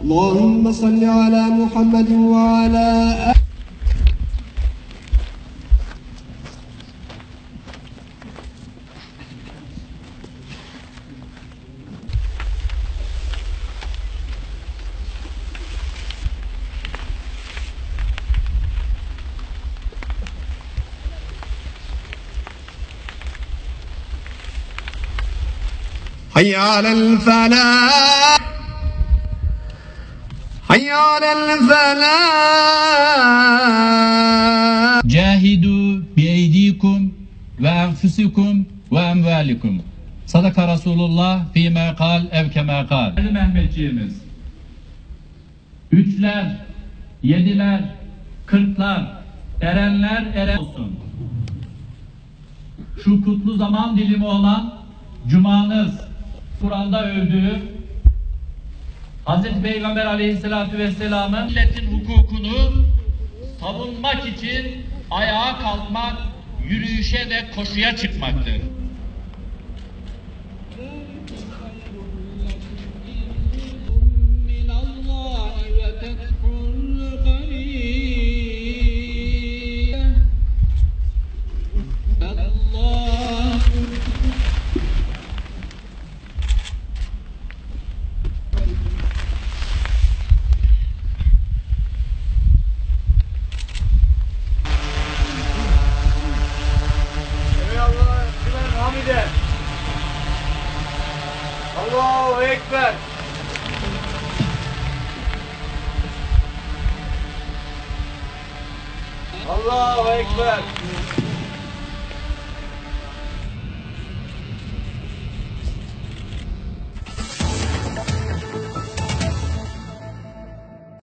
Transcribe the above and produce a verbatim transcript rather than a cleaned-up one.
اللهم صل على محمد وعلى آله. حي على الفلاح حي على الفلاح. Cahidu biyeydikum ve enfusikum ve emvalikum. Sadaka Resulullah fîmâ kal ev kemâ kal. Mehmetçiğimiz. Üçler, yediler, kırklar, erenler eren olsun. Şu kutlu zaman dilimi olan Cumanız, Kur'an'da övdüğü Hazreti Peygamber Aleyhisselatü Vesselam'ın milletin hukukunu savunmak için ayağa kalkmak, yürüyüşe ve koşuya çıkmaktır. Allahu Ekber. Allahu Ekber.